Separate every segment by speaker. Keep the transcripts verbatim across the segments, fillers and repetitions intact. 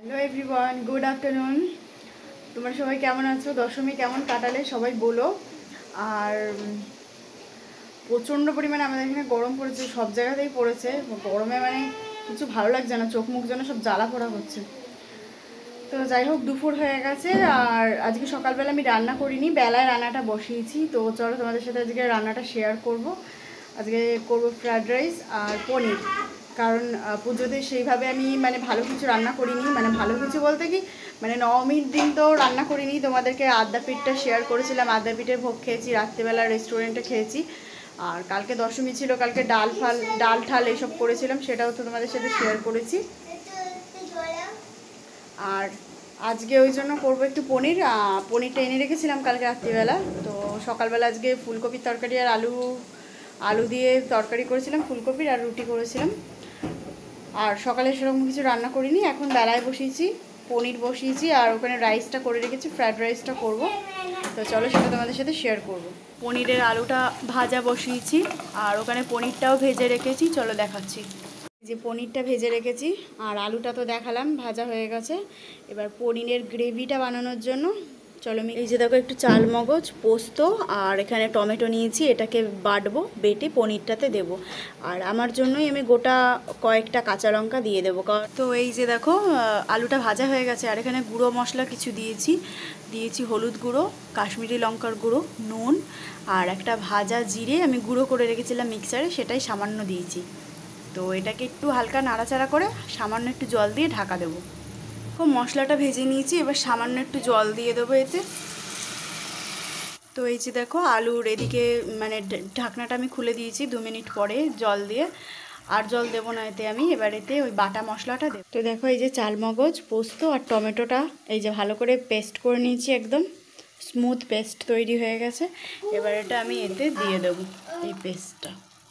Speaker 1: Hello everyone, good afternoon. তোমরা সবাই কেমন আছো? দশমী কেমন কাটালে সবাই বলো। আর প্রচণ্ড পরিমাণে আমাদের এখানে গরম পড়েছে, সব জায়গাতেই পড়েছে। গরমে মানে কিছু ভালো লাগছে না, চোখ মুখ যেন সব জ্বালা পোড়া হচ্ছে। তো যাই হোক, দুপুর হয়ে গেছে। আর আজকে সকালবেলা আমি রান্না করিনি, বেলায় রান্নাটা বসিয়েছি। তো চলো তোমাদের সাথে আজকে রান্নাটা শেয়ার করব। আজকে করব ফ্রায়েড রাইস আর পনির। কারণ পুজোতে সেইভাবে আমি মানে ভালো কিছু রান্না করিনি, মানে ভালো কিছু বলতে কি মানে নবমীর দিন তো রান্না করিনি। তোমাদেরকে আদ্যাপীঠটা শেয়ার করেছিলাম, আদ্যাপীঠের ভোগ খেয়েছি, রাত্রিবেলা রেস্টুরেন্টে খেয়েছি। আর কালকে দশমী ছিল, কালকে ডাল ফাল ডাল ঠাল এইসব করেছিলাম, সেটাও তো তোমাদের সাথে শেয়ার করেছি। আর আজকে ওই জন্য করবো একটু পনির। পনিরটা এনে রেখেছিলাম কালকে রাত্রিবেলা। তো সকালবেলা আজকে ফুলকপির তরকারি আর আলু আলু দিয়ে তরকারি করেছিলাম, ফুলকপির আর রুটি করেছিলাম। আর সকালে সেরকম কিছু রান্না করিনি। এখন বেলায় বসিয়েছি, পনির বসিয়েছি, আর ওখানে রাইসটা করে রেখেছি, ফ্রায়েড রাইসটা করব। তো চলো সেটা তোমাদের সাথে শেয়ার করব। পনিরের আলুটা ভাজা বসিয়েছি, আর ওখানে পনিরটাও ভেজে রেখেছি, চলো দেখাচ্ছি। যে পনিরটা ভেজে রেখেছি আর আলুটা তো দেখালাম ভাজা হয়ে গেছে। এবার পনিরের গ্রেভিটা বানানোর জন্য চলো আমি এই যে দেখো একটু চাল মগজ, পোস্ত আর এখানে টমেটো নিয়েছি, এটাকে বাটবো, বেটে পনিরটাতে দেব। আর আমার জন্যই আমি গোটা কয়েকটা কাঁচা লঙ্কা দিয়ে দেবো। তো এই যে দেখো আলুটা ভাজা হয়ে গেছে। আর এখানে গুঁড়ো মশলা কিছু দিয়েছি দিয়েছি হলুদ গুঁড়ো, কাশ্মীরি লঙ্কার গুঁড়ো, নুন আর একটা ভাজা জিরে আমি গুঁড়ো করে রেখেছিলাম মিক্সারে, সেটাই সামান্য দিয়েছি। তো এটাকে একটু হালকা নাড়াচাড়া করে সামান্য একটু জল দিয়ে ঢাকা দেবো। খুব মশলাটা ভেজে নিয়েছি, এবার সামান্য একটু জল দিয়ে দেবো এতে। তো এই যে দেখো আলুর এদিকে মানে ঢাকনাটা আমি খুলে দিয়েছি দু মিনিট পরে জল দিয়ে। আর জল দেবো না এতে আমি, এবার এতে ওই বাটা মশলাটা দেবো। তো দেখো এই যে চালমগজ, পোস্ত আর টমেটোটা এই যে ভালো করে পেস্ট করে নিয়েছি, একদম স্মুথ পেস্ট তৈরি হয়ে গেছে। এবার এটা আমি এতে দিয়ে দেবো এই পেস্টটা।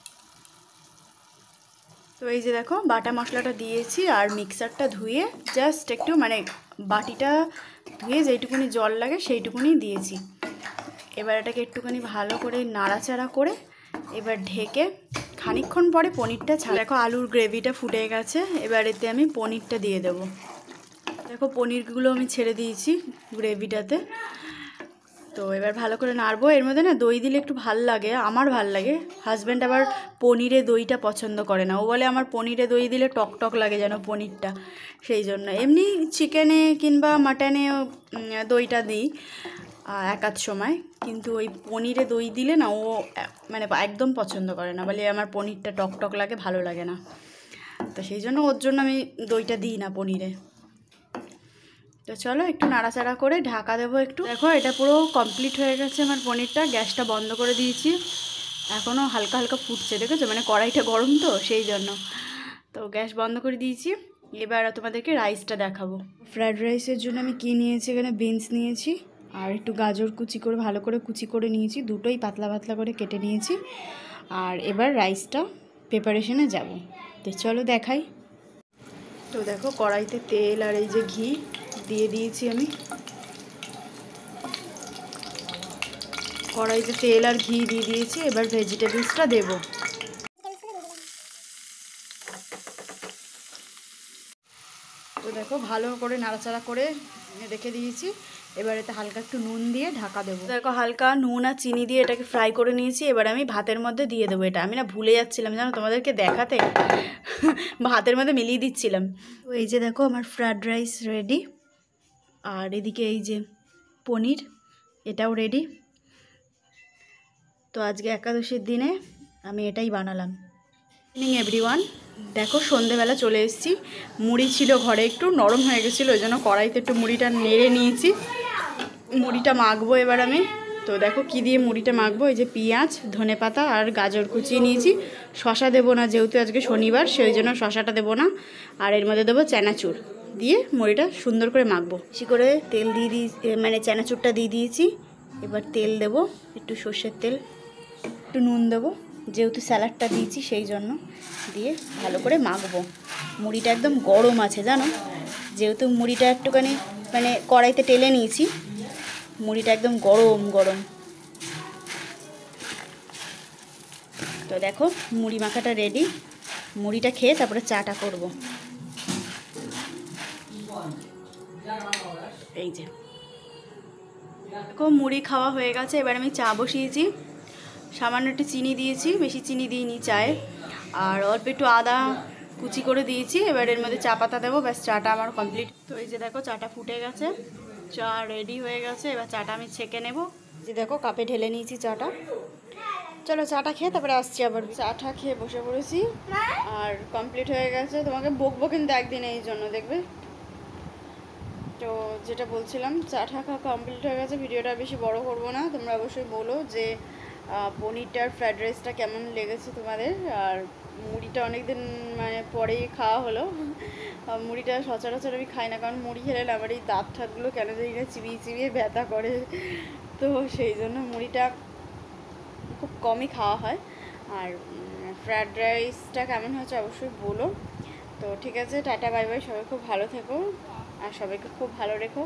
Speaker 1: তো এই যে দেখো বাটা মশলাটা দিয়েছি আর মিক্সারটা ধুয়ে জাস্ট একটু মানে বাটিটা ধুয়ে যেইটুকুনি জল লাগে সেইটুকুনি দিয়েছি। এবার এটাকে একটুখানি ভালো করে নাড়াচাড়া করে এবার ঢেকে খানিকক্ষণ পরে পনিরটা ছাড়া। দেখো আলুর গ্রেভিটা ফুটে গেছে, এবার এতে আমি পনিরটা দিয়ে দেব। দেখো পনিরগুলো আমি ছেড়ে দিয়েছি গ্রেভিটাতে। তো এবার ভালো করে নাড়বো। এর মধ্যে না দই দিলে একটু ভাল লাগে, আমার ভাল লাগে। হাজব্যান্ড আবার পনিরে দইটা পছন্দ করে না, ও বলে আমার পনিরে দই দিলে টক টক লাগে যেন পনিরটা, সেই জন্য। এমনি চিকেনে কিংবা মাটনে দইটা দিই এক আধ সময়, কিন্তু ওই পনিরে দই দিলে না ও মানে একদম পছন্দ করে না, বলে আমার পনিরটা টক টক লাগে, ভালো লাগে না। তো সেই জন্য ওর জন্য আমি দইটা দিই না পনিরে। তো চলো একটু নাড়াচাড়া করে ঢাকা দেবো একটু। দেখো এটা পুরো কমপ্লিট হয়ে গেছে আমার পনিরটা। গ্যাসটা বন্ধ করে দিয়েছি, এখনও হালকা হালকা ফুটছে, দেখেছো মানে কড়াইটা গরম তো সেই জন্য। তো গ্যাস বন্ধ করে দিয়েছি। এবার তোমাদেরকে রাইসটা দেখাবো। ফ্রায়েড রাইসের জন্য আমি কী নিয়েছি, এখানে বিনস নিয়েছি আর একটু গাজর কুচি করে ভালো করে কুচি করে নিয়েছি, দুটোই পাতলা পাতলা করে কেটে নিয়েছি। আর এবার রাইসটা প্রিপারেশনে যাব। তো চলো দেখাই। তো দেখো কড়াইতে তেল আর এই যে ঘি দিয়ে দিয়েছি আমি। কড়াইতে তেল আর ঘি দিয়ে দিয়েছি, এবার ভেজিটেবলসটা দেব। তো দেখো ভালো করে নাড়াচাড়া করে রেখে দিয়েছি। এবার এতে হালকা একটু নুন দিয়ে ঢাকা দেবো। দেখো হালকা নুন আর চিনি দিয়ে এটাকে ফ্রাই করে নিয়েছি। এবার আমি ভাতের মধ্যে দিয়ে দেবো। এটা আমি না ভুলে যাচ্ছিলাম জানো তোমাদেরকে দেখাতে, ভাতের মধ্যে মিলিয়ে দিচ্ছিলাম। তো এই যে দেখো আমার ফ্রায়েড রাইস রেডি। আর এদিকে এই যে পনির, এটাও রেডি। তো আজকে একাদশীর দিনে আমি এটাই বানালাম। ইভিনিং এভরিওয়ান, দেখো সন্ধেবেলা চলে এসেছি। মুড়ি ছিল ঘরে, একটু নরম হয়ে গেছিলো, ওই জন্য কড়াইতে একটু মুড়িটা নেড়ে নিয়েছি। মুড়িটা মাখবো এবার আমি। তো দেখো কি দিয়ে মুড়িটা মাখবো, এই যে পেঁয়াজ, ধনেপাতা আর গাজর কুচিয়ে নিয়েছি। শশা দেবো না, যেহেতু আজকে শনিবার সেই জন্য শশাটা দেবো না। আর এর মধ্যে দেবো চানাচুর দিয়ে মুড়িটা সুন্দর করে মাখবো। বেশি করে তেল দিয়ে দিই, মানে চানাচুরটা দিয়ে দিয়েছি। এবার তেল দেবো, একটু সর্ষের তেল, একটু নুন দেবো, যেহেতু স্যালাডটা দিয়েছি সেই জন্য, দিয়ে ভালো করে মাখবো। মুড়িটা একদম গরম আছে জানো, যেহেতু মুড়িটা একটুখানি মানে কড়াইতে টেলে নিয়েছি, মুড়িটা একদম গরম গরম। তো দেখো মুড়ি মাখাটা রেডি। মুড়িটা খেয়ে তারপরে চাটা করবো। এই যে দেখো মুড়ি খাওয়া হয়ে গেছে। এবার আমি চা বসিয়েছি, সামান্য একটু চিনি দিয়েছি, বেশি চিনি দিইনি চায়ে, আর অল্প একটু আদা কুচি করে দিয়েছি। এবার এর মধ্যে চা পাতা দেবো, ব্যাস চাটা আমার কমপ্লিট। তো এই যে দেখো চাটা ফুটে গেছে, চা রেডি হয়ে গেছে। এবার চাটা আমি ছেঁকে নেব। যে দেখো কাপে ঢেলে নিয়েছি চাটা। চলো চাটা খেয়ে তারপরে আসছি আবার। চাটা খেয়ে বসে পড়েছি আর কমপ্লিট হয়ে গেছে। তোমাকে বকবো কিন্তু একদিন এই জন্য, দেখবে। তো যেটা বলছিলাম, চাটা খাওয়া কমপ্লিট হয়ে গেছে। ভিডিওটা বেশি বড় করবো না। তোমরা অবশ্যই বলো যে পনিরটার ফ্রাইড রাইসটা কেমন লেগেছে তোমাদের। আর মুড়িটা অনেকদিন মানে পরেই খাওয়া হলো। মুড়িটা সচরাচর আমি খাই না, কারণ মুড়ি খেলে আমার এই দাঁত ঠাতগুলো কেন জানি না চিবিয়ে চিবিয়ে ব্যথা করে। তো সেই জন্য মুড়িটা খুব কমই খাওয়া হয়। আর ফ্রায়েড রাইসটা কেমন হয়েছে অবশ্যই বলো। তো ঠিক আছে, টাটা বাই বাই। সবাই খুব ভালো থেকো আর সবাইকে খুব ভালো রেখো।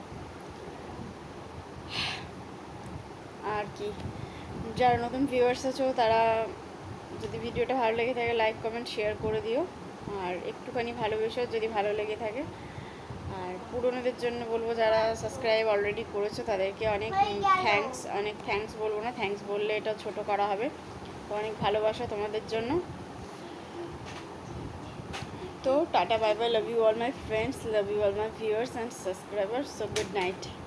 Speaker 1: আর কি, যারা নতুন ভিউয়ার্স আছো তারা যদি ভিডিওটা ভালো লেগে থাকে লাইক কমেন্ট শেয়ার করে দিও, আর একটুখানি ভালোবেসো যদি ভালো লেগে থাকে। আর পুরনোদের জন্য বলবো, যারা সাবস্ক্রাইব অলরেডি করেছো তাদেরকে অনেক থ্যাঙ্কস। অনেক থ্যাঙ্কস বলবো না, থ্যাঙ্কস বললে এটা ছোট করা হবে। তো অনেক ভালোবাসা তোমাদের জন্য। তো tata bye bye, love you all my friends, love you all my viewers and subscribers. So good night.